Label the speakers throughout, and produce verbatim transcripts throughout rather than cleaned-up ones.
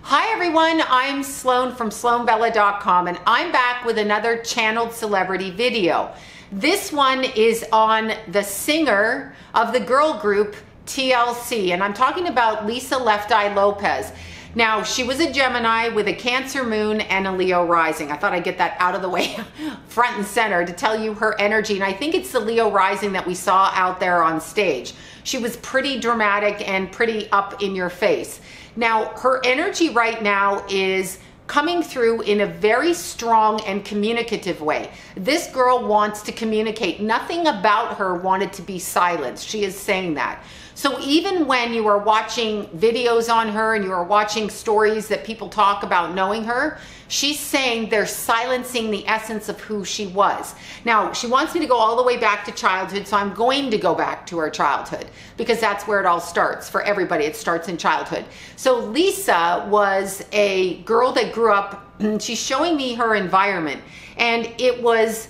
Speaker 1: Hi everyone, I'm Sloan from Sloan Bella dot com and I'm back with another channeled celebrity video. This one is on the singer of the girl group T L C, and I'm talking about Lisa Left Eye Lopes. Now, she was a Gemini with a Cancer moon and a Leo rising. I thought I'd get that out of the way front and center to tell you her energy, and I think it's the Leo rising that we saw out there on stage. She was pretty dramatic and pretty up in your face. Now, her energy right now is coming through in a very strong and communicative way. This girl wants to communicate. Nothing about her wanted to be silenced. She is saying that. So even when you are watching videos on her and you are watching stories that people talk about knowing her, she's saying they're silencing the essence of who she was. Now, she wants me to go all the way back to childhood, so I'm going to go back to her childhood because that's where it all starts. For everybody, it starts in childhood. So Lisa was a girl that grew up, she's showing me her environment, and it was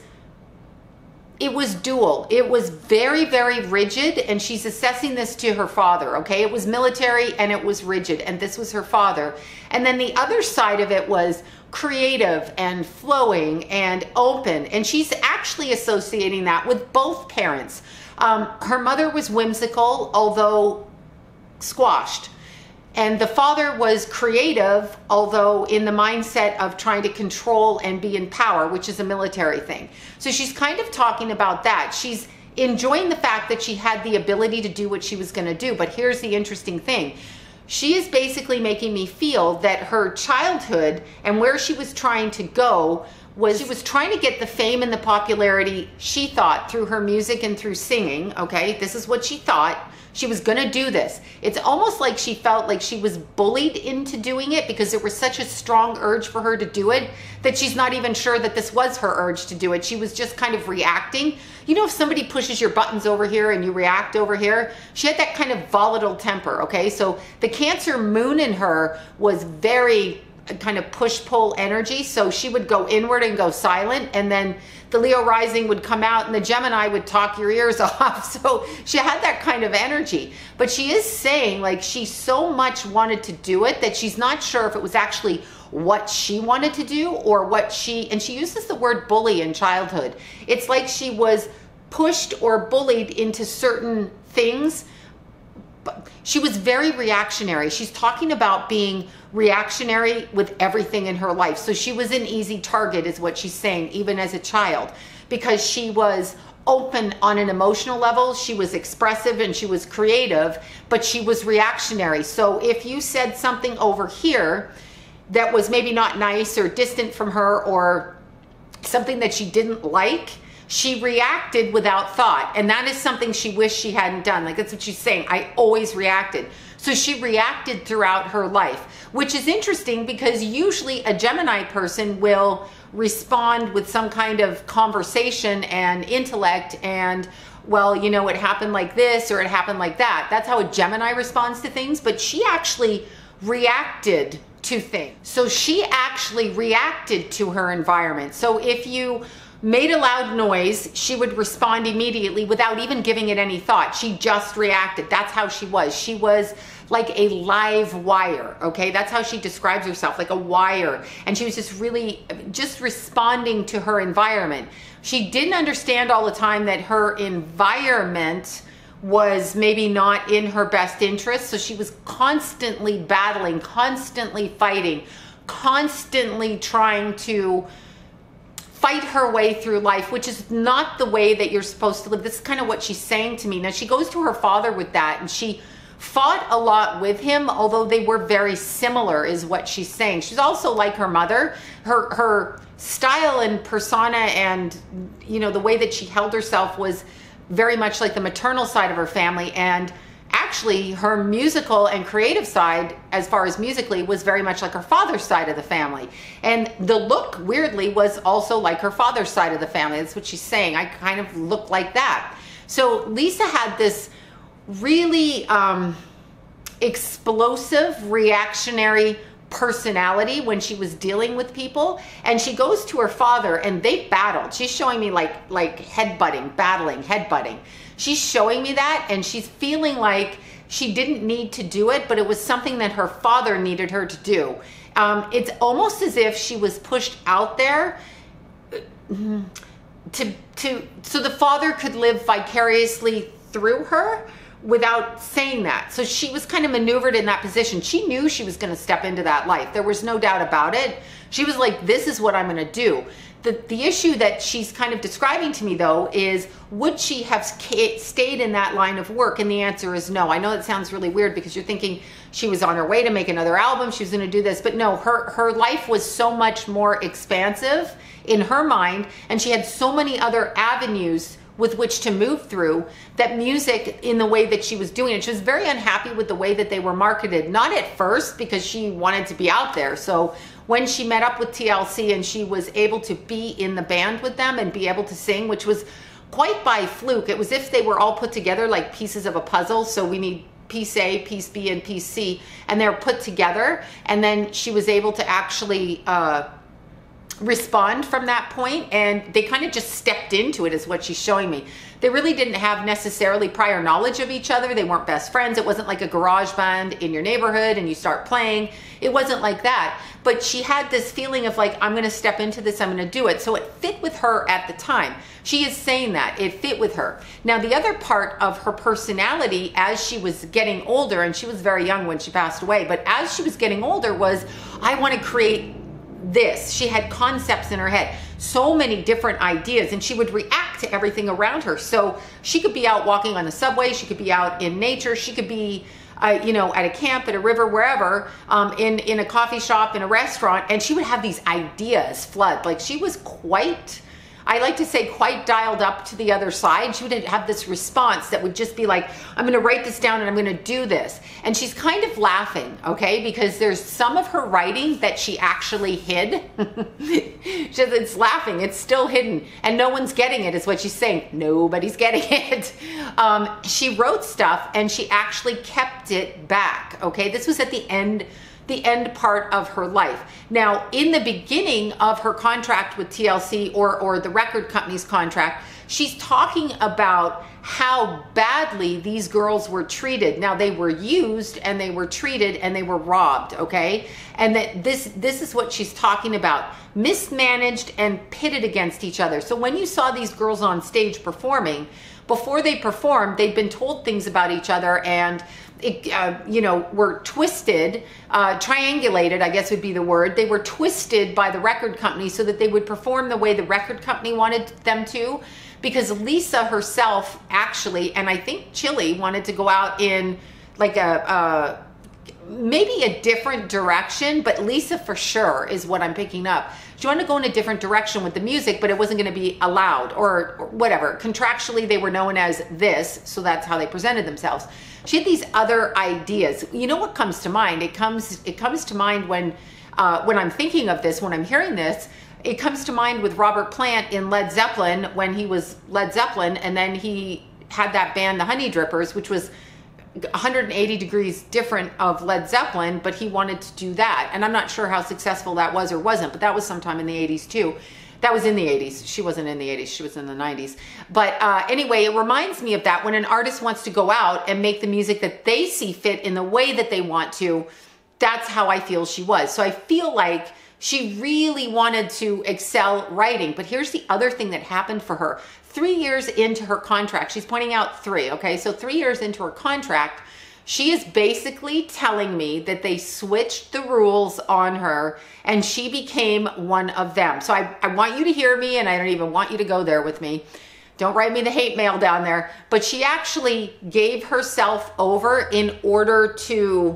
Speaker 1: It was dual. It was very, very rigid, and she's assessing this to her father, okay? It was military and it was rigid, and this was her father. And then the other side of it was creative and flowing and open, and she's actually associating that with both parents. Um, her mother was whimsical, although squashed. And the father was creative, although in the mindset of trying to control and be in power, which is a military thing. So she's kind of talking about that. She's enjoying the fact that she had the ability to do what she was going to do. But here's the interesting thing. She is basically making me feel that her childhood and where she was trying to go was she was trying to get the fame and the popularity she thought through her music and through singing, okay? This is what she thought. She was gonna do this. It's almost like she felt like she was bullied into doing it because there was such a strong urge for her to do it that she's not even sure that this was her urge to do it. She was just kind of reacting. You know, if somebody pushes your buttons over here and you react over here, she had that kind of volatile temper, okay? So the Cancer moon in her was very kind of push-pull energy, so she would go inward and go silent, and then the Leo rising would come out and the Gemini would talk your ears off. So she had that kind of energy, but she is saying like she so much wanted to do it that she's not sure if it was actually what she wanted to do or what she, and she uses the word bully in childhood. It's like she was pushed or bullied into certain things. But she was very reactionary. She's talking about being reactionary with everything in her life. So she was an easy target is what she's saying, even as a child, because she was open on an emotional level. She was expressive and she was creative, but she was reactionary. So if you said something over here that was maybe not nice or distant from her or something that she didn't like, she reacted without thought, and that is something she wished she hadn't done. Like, that's what she's saying. I always reacted. So she reacted throughout her life, which is interesting because usually a Gemini person will respond with some kind of conversation and intellect and, well, you know, it happened like this or it happened like that. That's how a Gemini responds to things, but she actually reacted to things. So she actually reacted to her environment. So if you made a loud noise, she would respond immediately without even giving it any thought. She just reacted. That's how she was. She was like a live wire, okay? That's how she describes herself, like a wire. And she was just really just responding to her environment. She didn't understand all the time that her environment was maybe not in her best interest. So she was constantly battling, constantly fighting, constantly trying to fight her way through life, which is not the way that you're supposed to live. This is kind of what she's saying to me. Now, she goes to her father with that, and she fought a lot with him, although they were very similar, is what she's saying. She's also like her mother. Her, her style and persona and, you know, the way that she held herself was very much like the maternal side of her family, and actually her musical and creative side, as far as musically, was very much like her father's side of the family. And the look, weirdly, was also like her father's side of the family. That's what she's saying. I kind of look like that. So Lisa had this really um, explosive, reactionary personality when she was dealing with people, and she goes to her father and they battled. She's showing me like like headbutting, battling, headbutting. She's showing me that, and she's feeling like she didn't need to do it, but it was something that her father needed her to do. Um, it's almost as if she was pushed out there to, to, so the father could live vicariously through her without saying that. So she was kind of maneuvered in that position. She knew she was going to step into that life. There was no doubt about it. She was like, this is what I'm going to do. The, the issue that she's kind of describing to me, though, is would she have stayed in that line of work? And the answer is no. I know it sounds really weird because you're thinking she was on her way to make another album. She was going to do this. But no, her, her life was so much more expansive in her mind. And she had so many other avenues with which to move through that music in the way that she was doing it. She was very unhappy with the way that they were marketed. Not at first because she wanted to be out there. So when she met up with T L C and she was able to be in the band with them and be able to sing, which was quite by fluke. It was if they were all put together like pieces of a puzzle. So we need piece A, piece B, and piece C, and they're put together. And then she was able to actually uh, respond from that point, and they kind of just stepped into it is what she's showing me. They really didn't have necessarily prior knowledge of each other. They weren't best friends. It wasn't like a garage band in your neighborhood and you start playing. It wasn't like that. But she had this feeling of like, I'm going to step into this, I'm going to do it. So it fit with her at the time. She is saying that it fit with her. Now, the other part of her personality as she was getting older, and she was very young when she passed away, but as she was getting older was, I want to create this. She had concepts in her head, so many different ideas, and she would react to everything around her. So she could be out walking on the subway, she could be out in nature, she could be uh, you know, at a camp, at a river, wherever, um, in, in a coffee shop, in a restaurant, and she would have these ideas flood. Like she was quite, I like to say quite dialed up to the other side. She would have this response that would just be like, I'm going to write this down and I'm going to do this. And she's kind of laughing, okay, because there's some of her writing that she actually hid. She says it's laughing, it's still hidden, and no one's getting it is what she's saying. Nobody's getting it. Um, she wrote stuff and she actually kept it back, okay? This was at the end the end part of her life. Now, in the beginning of her contract with T L C or, or the record company's contract, she's talking about how badly these girls were treated. Now, they were used and they were treated and they were robbed, okay? And that this, this is what she's talking about. Mismanaged and pitted against each other. So when you saw these girls on stage performing, before they performed, they'd been told things about each other and It, uh, you know, were twisted, uh, triangulated, I guess would be the word. They were twisted by the record company so that they would perform the way the record company wanted them to, because Lisa herself actually, and I think Chilli wanted to go out in like a, uh, maybe a different direction, but Lisa for sure is what I'm picking up. She wanted to go in a different direction with the music, but it wasn't going to be allowed or, or whatever. Contractually, they were known as this, so that's how they presented themselves. She had these other ideas. You know what comes to mind? It comes it comes to mind when uh, when I'm thinking of this, when I'm hearing this, it comes to mind with Robert Plant in Led Zeppelin when he was Led Zeppelin, and then he had that band, the Honey Drippers, which was one hundred eighty degrees different of Led Zeppelin, but he wanted to do that. And I'm not sure how successful that was or wasn't, but that was sometime in the eighties too. That was in the eighties. She wasn't in the eighties. She was in the nineties. But uh, anyway, it reminds me of that when an artist wants to go out and make the music that they see fit in the way that they want to. That's how I feel she was. So I feel like she really wanted to excel writing. But here's the other thing that happened for her. Three years into her contract, she's pointing out three, okay? So three years into her contract, she is basically telling me that they switched the rules on her and she became one of them. So I, I want you to hear me, and I don't even want you to go there with me. Don't write me the hate mail down there. But she actually gave herself over in order to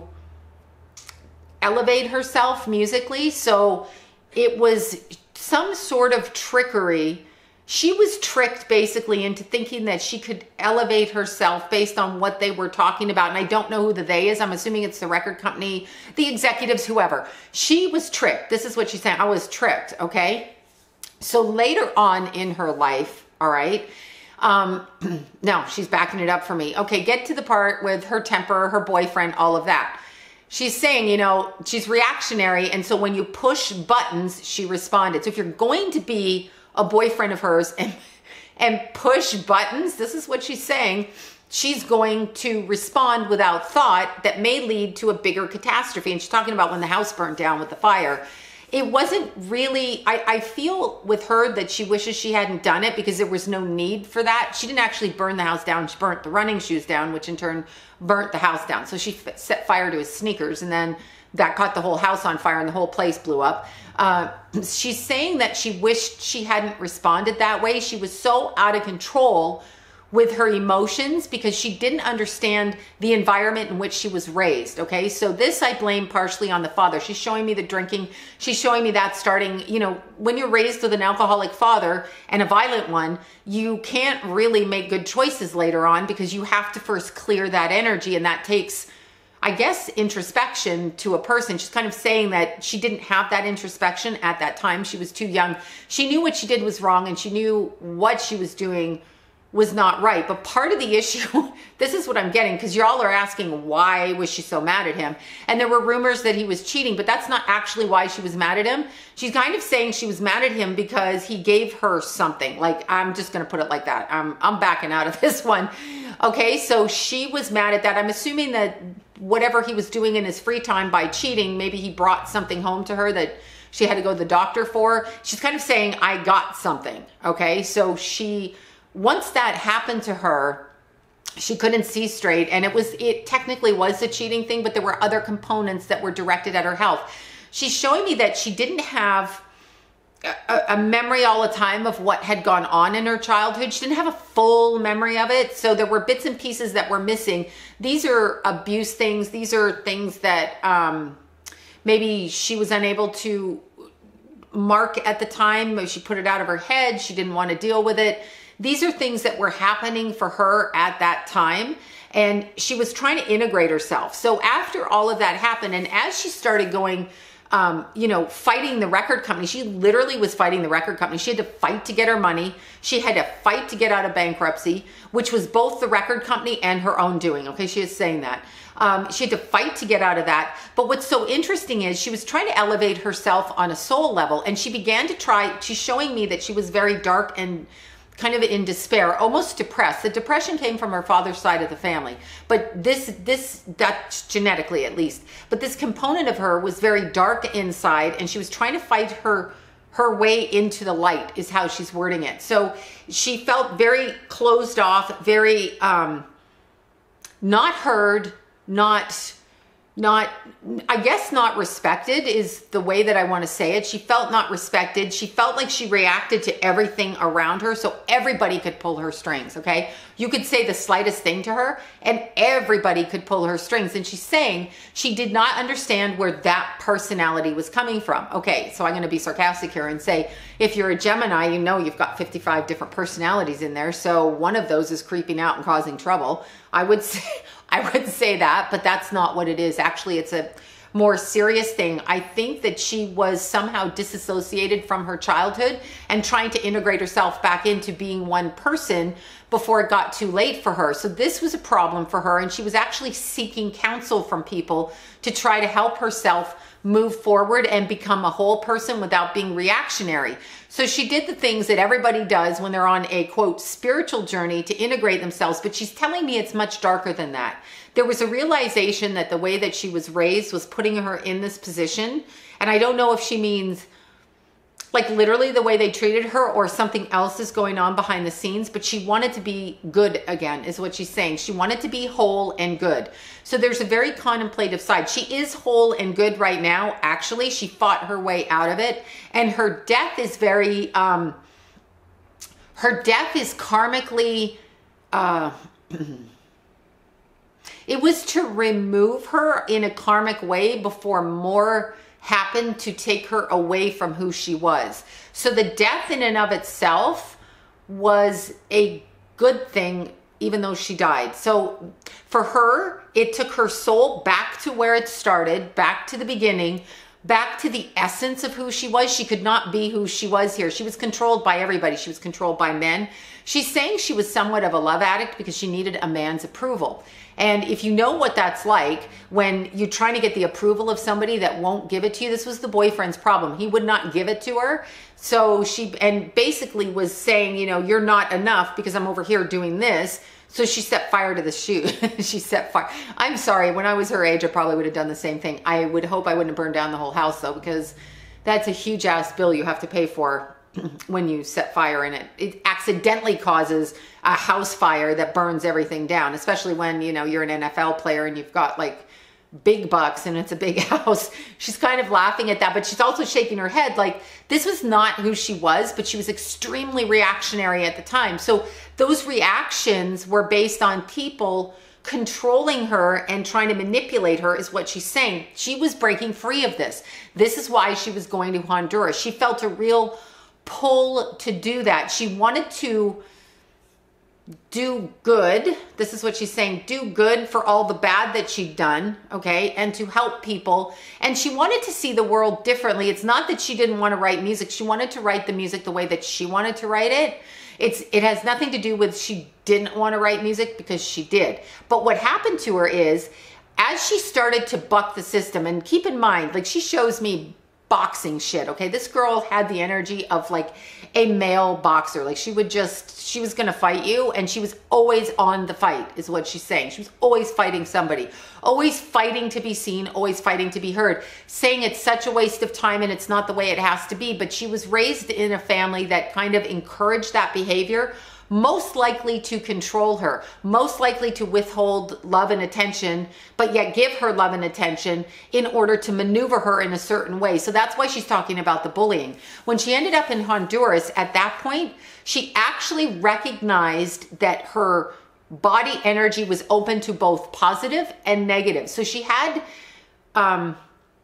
Speaker 1: elevate herself musically. So it was some sort of trickery. She was tricked basically into thinking that she could elevate herself based on what they were talking about. And I don't know who the they is. I'm assuming it's the record company, the executives, whoever. She was tricked. This is what she's saying. I was tricked, okay? So later on in her life, all right, um, no, she's backing it up for me. Okay, get to the part with her temper, her boyfriend, all of that. She's saying, you know, she's reactionary. And so when you push buttons, she responded. So if you're going to be a boyfriend of hers and and push buttons, this is what she's saying, she's going to respond without thought that may lead to a bigger catastrophe. And she's talking about when the house burned down with the fire. It wasn't really, I, I feel with her that she wishes she hadn't done it because there was no need for that. She didn't actually burn the house down. She burnt the running shoes down, which in turn burnt the house down. So she set fire to his sneakers, and then that caught the whole house on fire and the whole place blew up. Uh, she's saying that she wished she hadn't responded that way. She was so out of control with her emotions because she didn't understand the environment in which she was raised. Okay, so this I blame partially on the father. She's showing me the drinking. She's showing me that starting, you know, when you're raised with an alcoholic father and a violent one, you can't really make good choices later on because you have to first clear that energy, and that takes, I guess, introspection to a person. She's kind of saying that she didn't have that introspection at that time. She was too young. She knew what she did was wrong, and she knew what she was doing was not right. But part of the issue, this is what I'm getting, because y'all are asking why was she so mad at him? And there were rumors that he was cheating, but that's not actually why she was mad at him. She's kind of saying she was mad at him because he gave her something. Like, I'm just going to put it like that. I'm, I'm backing out of this one. Okay, so she was mad at that. I'm assuming that whatever he was doing in his free time by cheating, maybe he brought something home to her that she had to go to the doctor for. She's kind of saying, I got something. Okay, so she, once that happened to her, she couldn't see straight, and it was, it technically was a cheating thing, but there were other components that were directed at her health. She's showing me that she didn't have a, a memory all the time of what had gone on in her childhood. She didn't have a full memory of it. So there were bits and pieces that were missing. These are abuse things. These are things that um, maybe she was unable to mark at the time. She put it out of her head. She didn't want to deal with it. These are things that were happening for her at that time, and she was trying to integrate herself. So after all of that happened, and as she started going, um, you know, fighting the record company, she literally was fighting the record company. She had to fight to get her money. She had to fight to get out of bankruptcy, which was both the record company and her own doing. Okay, she is saying that. Um, she had to fight to get out of that. But what's so interesting is she was trying to elevate herself on a soul level, and she began to try, she's showing me that she was very dark and kind of in despair, almost depressed. The depression came from her father's side of the family, but this, this, that's genetically at least. But this component of her was very dark inside, and she was trying to fight her, her way into the light, is how she's wording it. So she felt very closed off, very um, not heard, not, not, I guess not respected is the way that I want to say it. She felt not respected. She felt like she reacted to everything around her, so everybody could pull her strings, okay? You could say the slightest thing to her and everybody could pull her strings. And she's saying she did not understand where that personality was coming from. Okay, so I'm going to be sarcastic here and say, if you're a Gemini, you know you've got fifty-five different personalities in there, so one of those is creeping out and causing trouble. I would say, I would say that, but that's not what it is. Actually, it's a more serious thing. I think that she was somehow disassociated from her childhood and trying to integrate herself back into being one person before it got too late for her. So this was a problem for her, and she was actually seeking counsel from people to try to help herself move forward and become a whole person without being reactionary. So she did the things that everybody does when they're on a, quote, spiritual journey to integrate themselves, but she's telling me it's much darker than that. There was a realization that the way that she was raised was putting her in this position, and I don't know if she means like literally the way they treated her or something else is going on behind the scenes, but she wanted to be good again, is what she's saying. She wanted to be whole and good. So there's a very contemplative side. She is whole and good right now. Actually, she fought her way out of it, and her death is very, um, her death is karmically, uh, it was to remove her in a karmic way before more happened to take her away from who she was. So the death in and of itself was a good thing, even though she died. So for her, it took her soul back to where it started, back to the beginning, back to the essence of who she was. She could not be who she was here. She was controlled by everybody. She was controlled by men. She's saying she was somewhat of a love addict because she needed a man's approval. And if you know what that's like, when you're trying to get the approval of somebody that won't give it to you, this was the boyfriend's problem. He would not give it to her. So she, and basically was saying, you know, you're not enough because I'm over here doing this. So she set fire to the shoe. She set fire. I'm sorry. When I was her age, I probably would have done the same thing. I would hope I wouldn't have burned down the whole house though, because that's a huge ass bill you have to pay for when you set fire in it. It accidentally causes a house fire that burns everything down, especially when, you know, you're an N F L player and you've got like big bucks and it's a big house. She's kind of laughing at that, but she's also shaking her head like this was not who she was, but she was extremely reactionary at the time. So those reactions were based on people controlling her and trying to manipulate her is what she's saying. She was breaking free of this. This is why she was going to Honduras. She felt a real pull to do that. She wanted to do good. This is what she's saying. Do good for all the bad that she'd done, okay? And to help people. And she wanted to see the world differently. It's not that she didn't want to write music. She wanted to write the music the way that she wanted to write it. It's it has nothing to do with she didn't want to write music, because she did. But what happened to her is, as she started to buck the system, and keep in mind, like she shows me boxing shit, okay? This girl had the energy of like a male boxer. Like she would just, she was gonna fight you, and she was always on the fight is what she's saying. She was always fighting somebody, always fighting to be seen, always fighting to be heard, saying it's such a waste of time and it's not the way it has to be. But she was raised in a family that kind of encouraged that behavior, most likely to control her, most likely to withhold love and attention, but yet give her love and attention in order to maneuver her in a certain way. So that's why she's talking about the bullying. When she ended up in Honduras, at that point, she actually recognized that her body energy was open to both positive and negative. So she had um,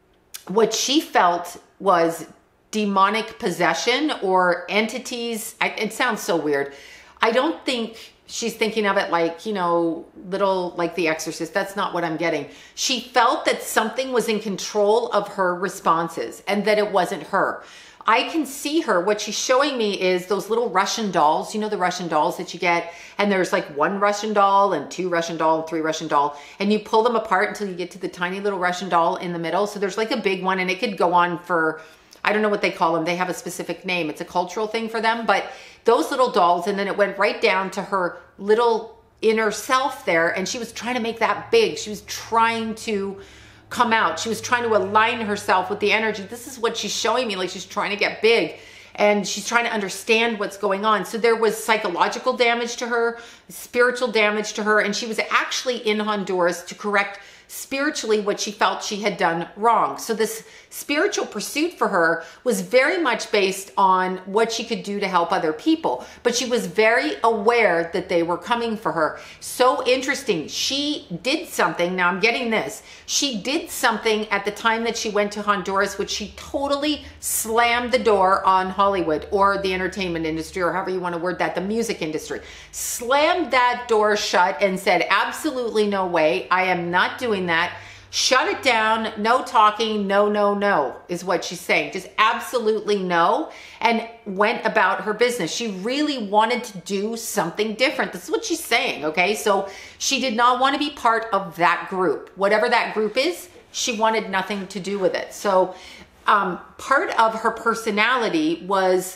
Speaker 1: what she felt was demonic possession or entities. I, it sounds so weird. I don't think she's thinking of it like, you know, little like The Exorcist. That's not what I'm getting. She felt that something was in control of her responses and that it wasn't her. I can see her. What she's showing me is those little Russian dolls. You know, the Russian dolls that you get, and there's like one Russian doll and two Russian doll and three Russian doll, and you pull them apart until you get to the tiny little Russian doll in the middle. So there's like a big one, and it could go on for, I don't know what they call them. They have a specific name. It's a cultural thing for them, but those little dolls, and then it went right down to her little inner self there, and she was trying to make that big. She was trying to come out. She was trying to align herself with the energy. This is what she's showing me, like she's trying to get big, and she's trying to understand what's going on. So there was psychological damage to her, spiritual damage to her, and she was actually in Honduras to correct spiritually what she felt she had done wrong. So this spiritual pursuit for her was very much based on what she could do to help other people, but she was very aware that they were coming for her. So interesting. She did something. Now I'm getting this. She did something at the time that she went to Honduras, which she totally slammed the door on Hollywood or the entertainment industry, or however you want to word that, the music industry. Slammed that door shut and said, absolutely no way. I am not doing that. Shut it down. No talking. No, no, no is what she's saying. Just absolutely no. And went about her business. She really wanted to do something different. This is what she's saying. Okay. So she did not want to be part of that group. Whatever that group is, she wanted nothing to do with it. So um, part of her personality was,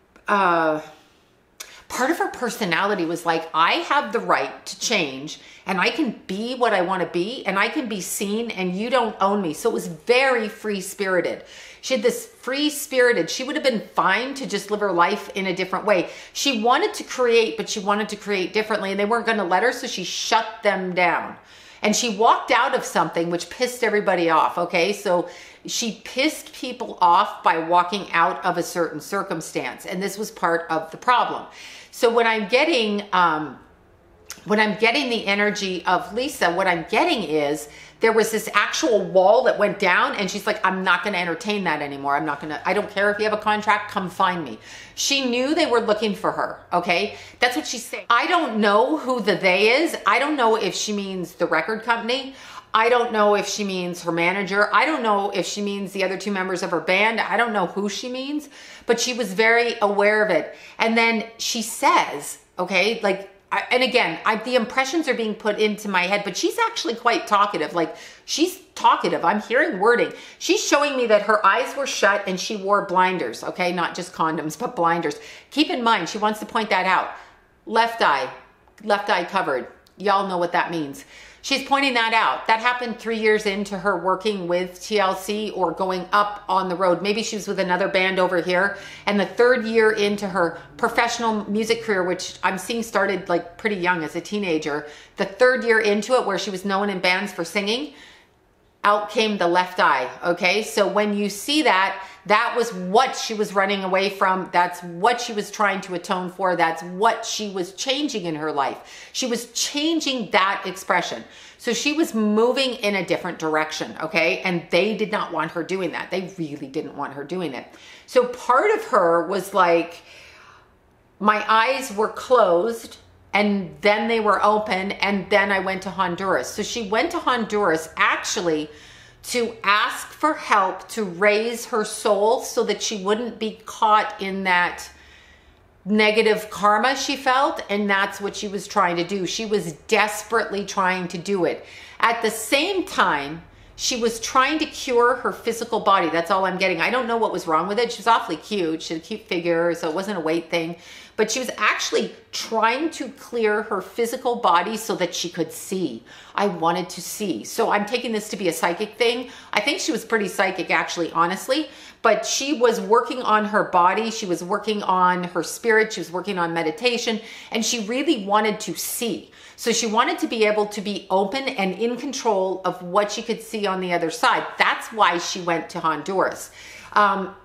Speaker 1: uh, part of her personality was like, I have the right to change, and I can be what I want to be, and I can be seen, and you don't own me. So it was very free-spirited. She had this free-spirited, she would have been fine to just live her life in a different way. She wanted to create, but she wanted to create differently, and they weren't going to let her, so she shut them down. And she walked out of something which pissed everybody off, okay? So she pissed people off by walking out of a certain circumstance, and this was part of the problem. So when I'm getting, um, when I'm getting the energy of Lisa, what I'm getting is there was this actual wall that went down, and she's like, I'm not going to entertain that anymore. I'm not going to, I don't care if you have a contract, come find me. She knew they were looking for her. Okay. That's what she's saying. I don't know who the they is. I don't know if she means the record company. I don't know if she means her manager. I don't know if she means the other two members of her band. I don't know who she means, but she was very aware of it. And then she says, okay, like, I, and again, I, the impressions are being put into my head, but she's actually quite talkative. Like, she's talkative. I'm hearing wording. She's showing me that her eyes were shut and she wore blinders. Okay. Not just condoms, but blinders. Keep in mind, she wants to point that out. Left eye, left eye covered. Y'all know what that means. She's pointing that out. That happened three years into her working with T L C or going up on the road. Maybe she was with another band over here. And the third year into her professional music career, which I'm seeing started like pretty young as a teenager, the third year into it where she was known in bands for singing, out came the left eye, okay? So when you see that, that was what she was running away from. That's what she was trying to atone for. That's what she was changing in her life. She was changing that expression. So she was moving in a different direction, okay? And they did not want her doing that. They really didn't want her doing it. So part of her was like, my eyes were closed and then they were open, and then I went to Honduras. So she went to Honduras actually to ask for help to raise her soul so that she wouldn't be caught in that negative karma she felt. And that's what she was trying to do. She was desperately trying to do it. At the same time, she was trying to cure her physical body. That's all I'm getting. I don't know what was wrong with it. She was awfully cute. She had a cute figure, so it wasn't a weight thing. But she was actually trying to clear her physical body so that she could see. I wanted to see. So I'm taking this to be a psychic thing. I think she was pretty psychic, actually, honestly. But she was working on her body. She was working on her spirit. She was working on meditation. And she really wanted to see. So she wanted to be able to be open and in control of what she could see on the other side. That's why she went to Honduras. Um,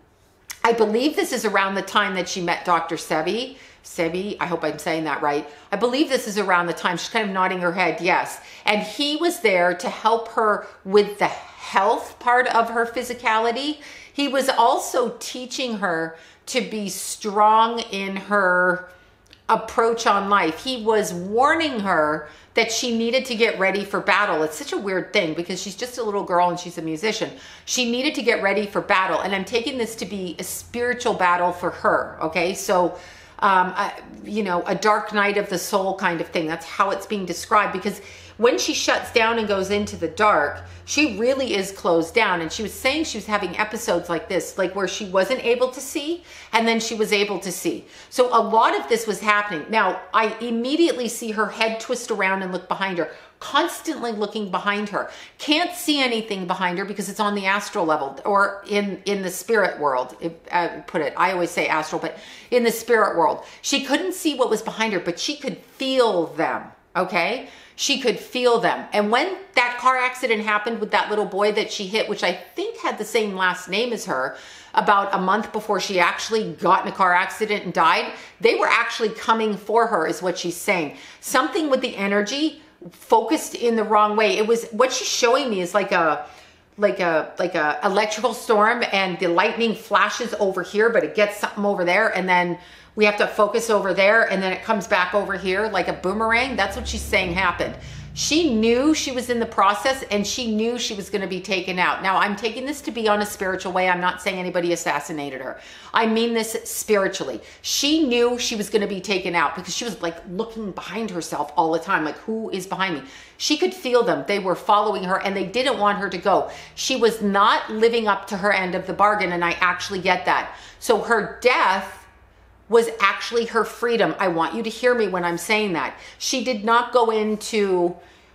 Speaker 1: I believe this is around the time that she met Doctor Sebi. Sebi, I hope I'm saying that right. I believe this is around the time. She's kind of nodding her head, yes. And he was there to help her with the health part of her physicality. He was also teaching her to be strong in her approach on life. He was warning her that she needed to get ready for battle. It's such a weird thing because she's just a little girl and she's a musician. She needed to get ready for battle. And I'm taking this to be a spiritual battle for her. Okay. So, um, I, you know, a dark night of the soul kind of thing. That's how it's being described, because when she shuts down and goes into the dark, she really is closed down. And she was saying she was having episodes like this, like where she wasn't able to see and then she was able to see. So a lot of this was happening. Now, I immediately see her head twist around and look behind her, constantly looking behind her. Can't see anything behind her because it's on the astral level or in, in the spirit world. If I put it, I always say astral, but in the spirit world. She couldn't see what was behind her, but she could feel them, okay? She could feel them. And when that car accident happened with that little boy that she hit, which I think had the same last name as her, about a month before she actually got in a car accident and died, they were actually coming for her, is what she's saying. Something with the energy focused in the wrong way. It was, what she's showing me is like a, like a, like a electrical storm, and the lightning flashes over here, but it gets something over there. And then we have to focus over there, and then it comes back over here like a boomerang. That's what she's saying happened. She knew she was in the process, and she knew she was going to be taken out. Now, I'm taking this to be on a spiritual way. I'm not saying anybody assassinated her. I mean this spiritually. She knew she was going to be taken out because she was like looking behind herself all the time. Like, who is behind me? She could feel them. They were following her, and they didn't want her to go. She was not living up to her end of the bargain, and I actually get that. So her death was actually her freedom. I want you to hear me when I'm saying that. She did not go into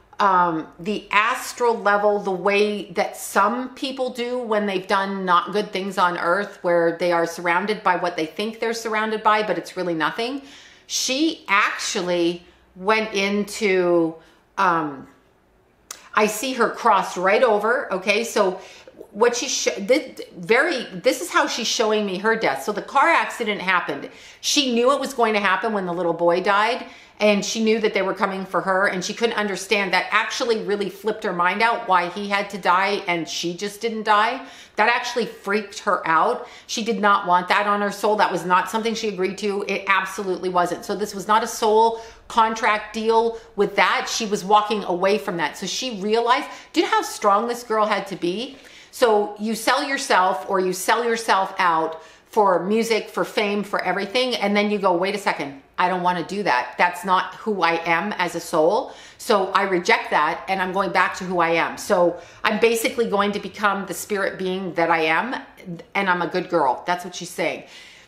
Speaker 1: um, the astral level the way that some people do when they've done not good things on earth, where they are surrounded by what they think they're surrounded by, but it's really nothing. She actually went into, um, I see her crossed right over. Okay. So what she sh this very this is how she's showing me her death. So the car accident happened. She knew it was going to happen when the little boy died, and she knew that they were coming for her, and she couldn't understand that. Actually really flipped her mind out why he had to die and she just didn't die. That actually freaked her out. She did not want that on her soul. That was not something she agreed to. It absolutely wasn't. So this was not a soul contract deal with that. She was walking away from that. So she realized, do you know how strong this girl had to be? So you sell yourself, or you sell yourself out for music, for fame, for everything. And then you go, wait a second, I don't want to do that. That's not who I am as a soul. So I reject that, and I'm going back to who I am. So I'm basically going to become the spirit being that I am, and I'm a good girl. That's what she's saying.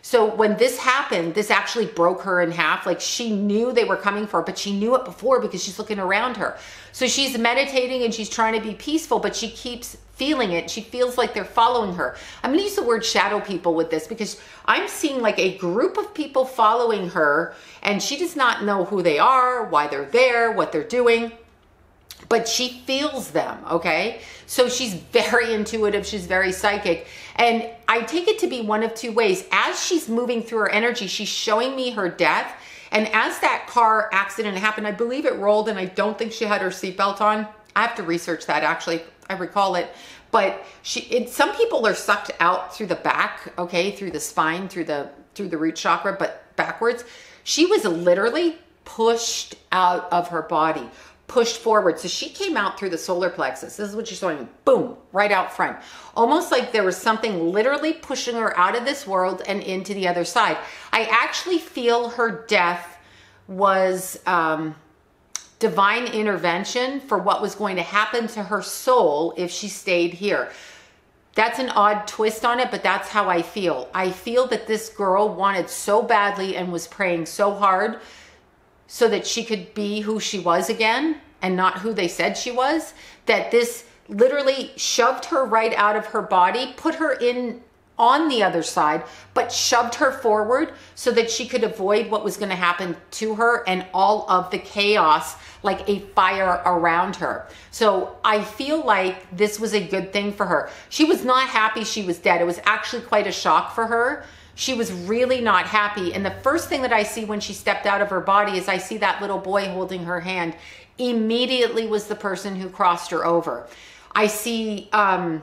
Speaker 1: So when this happened, this actually broke her in half. Like she knew they were coming for her, but she knew it before because she's looking around her. So she's meditating and she's trying to be peaceful, but she keeps feeling it. She feels like they're following her. I'm going to use the word shadow people with this because I'm seeing like a group of people following her, and she does not know who they are, why they're there, what they're doing, but she feels them, okay? So she's very intuitive, she's very psychic, and I take it to be one of two ways. As she's moving through her energy, she's showing me her death, and as that car accident happened, I believe it rolled, and I don't think she had her seatbelt on. I have to research that, actually. I recall it, but she, it, some people are sucked out through the back, okay, through the spine, through the, through the root chakra, but backwards. She was literally pushed out of her body, pushed forward. So she came out through the solar plexus. This is what she's showing, boom, right out front. Almost like there was something literally pushing her out of this world and into the other side. I actually feel her death was um, divine intervention for what was going to happen to her soul if she stayed here. That's an odd twist on it, but that's how I feel. I feel that this girl wanted so badly and was praying so hard so that she could be who she was again and not who they said she was, that this literally shoved her right out of her body, put her in on the other side, but shoved her forward so that she could avoid what was going to happen to her and all of the chaos, like a fire around her. So I feel like this was a good thing for her. She was not happy she was dead. It was actually quite a shock for her. She was really not happy. And the first thing that I see when she stepped out of her body is I see that little boy holding her hand. Immediately was the person who crossed her over. I see, um,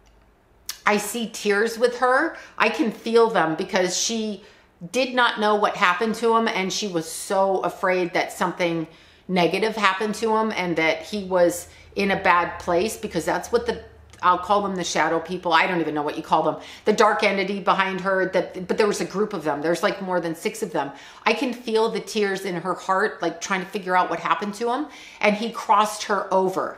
Speaker 1: I see tears with her. I can feel them because she did not know what happened to him, and she was so afraid that something negative happened to him and that he was in a bad place, because that's what the, I'll call them the shadow people. I don't even know what you call them. The dark entity behind her, that, but there was a group of them. There's like more than six of them. I can feel the tears in her heart, like trying to figure out what happened to him. And he crossed her over.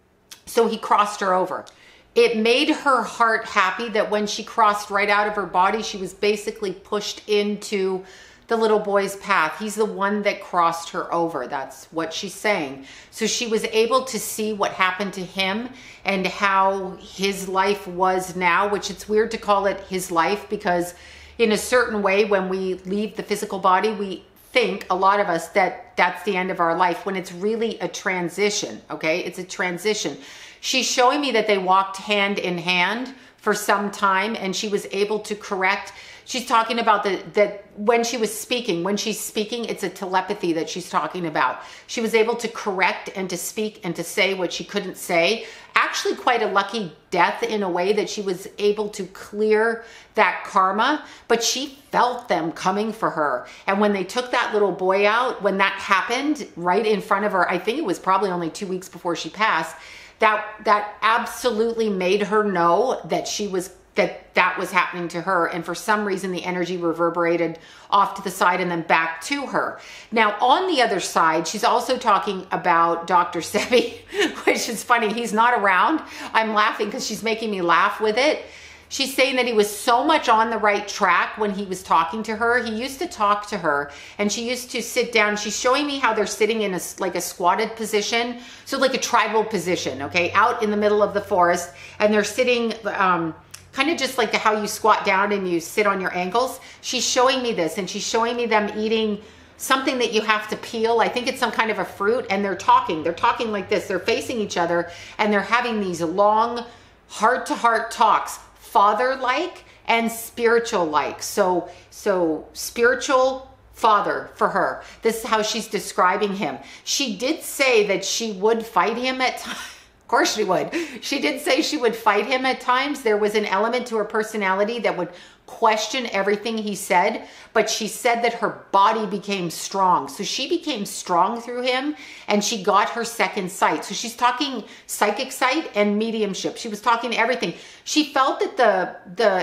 Speaker 1: So he crossed her over. It made her heart happy that when she crossed right out of her body, she was basically pushed into the little boy's path. He's the one that crossed her over. That's what she's saying. So she was able to see what happened to him and how his life was now, which it's weird to call it his life, because in a certain way, when we leave the physical body, we think, a lot of us, that that's the end of our life, when it's really a transition, okay? It's a transition. She's showing me that they walked hand in hand for some time, and she was able to correct. She's talking about the, that when she was speaking, when she's speaking, it's a telepathy that she's talking about. She was able to correct and to speak and to say what she couldn't say. Actually quite a lucky death in a way, that she was able to clear that karma, but she felt them coming for her. And when they took that little boy out, when that happened right in front of her, I think it was probably only two weeks before she passed, that, that absolutely made her know that she was that that was happening to her. And for some reason, the energy reverberated off to the side and then back to her. Now, on the other side, she's also talking about Doctor Sebi, which is funny. He's not around. I'm laughing because she's making me laugh with it. She's saying that he was so much on the right track when he was talking to her. He used to talk to her, and she used to sit down. She's showing me how they're sitting in a, like a squatted position. So like a tribal position, okay, out in the middle of the forest, and they're sitting, um, kind of just like the, how you squat down and you sit on your ankles. She's showing me this, and she's showing me them eating something that you have to peel. I think it's some kind of a fruit, and they're talking. They're talking like this. They're facing each other, and they're having these long heart-to-heart talks, father-like and spiritual-like. So, so spiritual father for her. This is how she's describing him. She did say that she would fight him at times. Of course she would. She did say she would fight him at times. There was an element to her personality that would question everything he said, but she said that her body became strong. So she became strong through him, and she got her second sight. So she's talking psychic sight and mediumship. She was talking everything. She felt that the, the,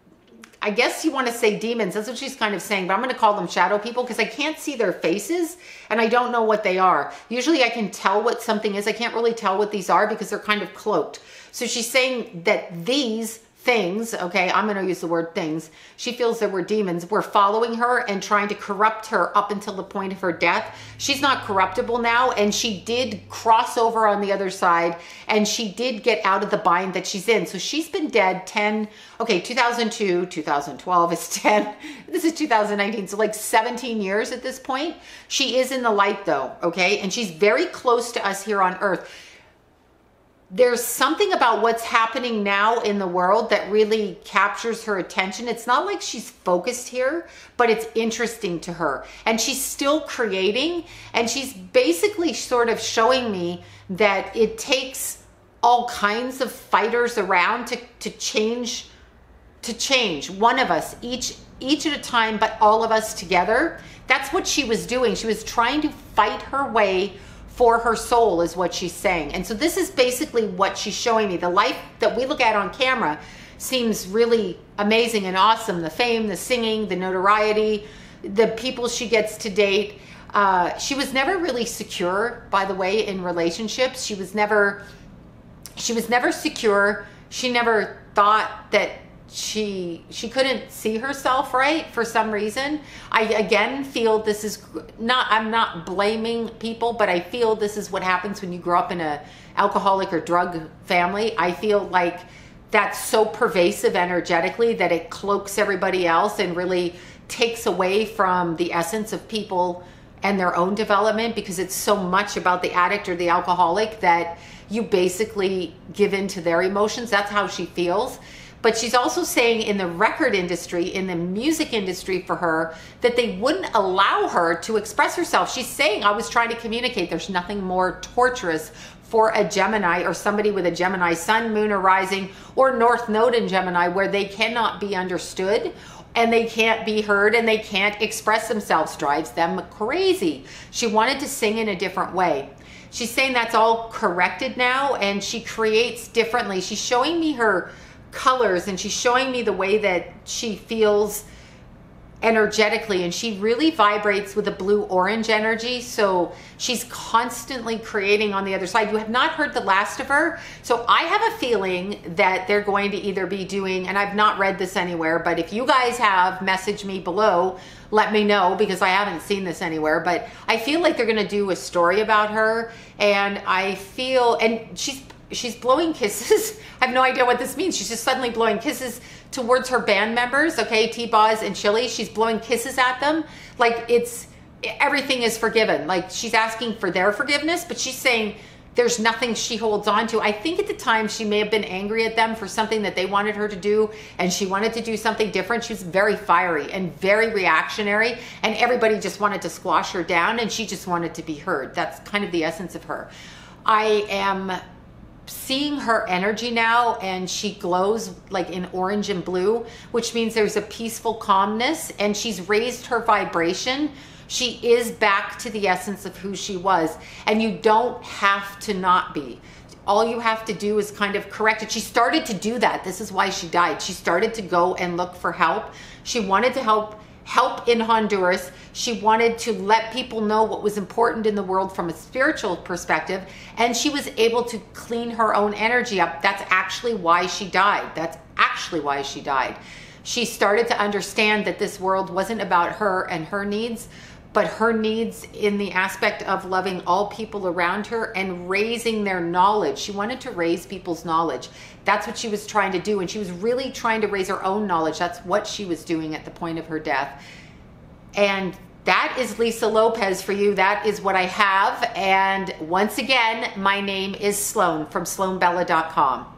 Speaker 1: I guess you want to say demons, that's what she's kind of saying, but I'm going to call them shadow people because I can't see their faces and I don't know what they are. Usually I can tell what something is. I can't really tell what these are because they're kind of cloaked. So she's saying that these things, okay, I'm going to use the word things. She feels there were demons were following her and trying to corrupt her up until the point of her death. She's not corruptible now, and she did cross over on the other side, and she did get out of the bind that she's in. So she's been dead ten, okay, two thousand two, two thousand twelve is ten. This is two thousand nineteen, so like seventeen years at this point. She is in the light though, okay, and she's very close to us here on earth. There's something about what's happening now in the world that really captures her attention. It's not like she's focused here, but it's interesting to her. And she's still creating, and she's basically sort of showing me that it takes all kinds of fighters around to, to change, to change one of us, each, each at a time, but all of us together. That's what she was doing. She was trying to fight her way for her soul, is what she's saying. And so this is basically what she's showing me. The life that we look at on camera seems really amazing and awesome. The fame, the singing, the notoriety, the people she gets to date. Uh, she was never really secure, by the way, in relationships. She was never, she was never secure. She never thought that she she couldn't see herself right for some reason. I again feel this is not, I'm not blaming people, but I feel this is what happens when you grow up in a alcoholic or drug family. I feel like that's so pervasive energetically that it cloaks everybody else and really takes away from the essence of people and their own development, because it's so much about the addict or the alcoholic that you basically give in to their emotions. That's how she feels. But she's also saying in the record industry, in the music industry for her, that they wouldn't allow her to express herself. She's saying, I was trying to communicate. There's nothing more torturous for a Gemini or somebody with a Gemini sun, moon, or rising, or North Node in Gemini, where they cannot be understood and they can't be heard and they can't express themselves. Drives them crazy. She wanted to sing in a different way. She's saying that's all corrected now, and she creates differently. She's showing me her colors, and she's showing me the way that she feels energetically, and she really vibrates with a blue orange energy. So she's constantly creating on the other side. You have not heard the last of her, so I have a feeling that they're going to either be doing, and I've not read this anywhere, but if you guys have, message me below, let me know, because I haven't seen this anywhere. But I feel like they're going to do a story about her, and I feel, and she's she's blowing kisses. I have no idea what this means. She's just suddenly blowing kisses towards her band members, okay, T-Boz and Chilli. She's blowing kisses at them. Like, it's, everything is forgiven. Like, she's asking for their forgiveness, but she's saying there's nothing she holds on to. I think at the time she may have been angry at them for something that they wanted her to do, and she wanted to do something different. She was very fiery and very reactionary, and everybody just wanted to squash her down, and she just wanted to be heard. That's kind of the essence of her. I am seeing her energy now, and she glows like in orange and blue, which means there's a peaceful calmness, and she's raised her vibration. She is back to the essence of who she was, and you don't have to not be. All you have to do is kind of correct it. She started to do that. This is why she died. She started to go and look for help. She wanted to help help in Honduras. She wanted to let people know what was important in the world from a spiritual perspective, and she was able to clean her own energy up. That's actually why she died. That's actually why she died. She started to understand that this world wasn't about her and her needs, but her needs in the aspect of loving all people around her and raising their knowledge. She wanted to raise people's knowledge. That's what she was trying to do, and she was really trying to raise her own knowledge. That's what she was doing at the point of her death. And that is Lisa Lopes for you. That is what I have. And once again, my name is Sloan from Sloan Bella dot com.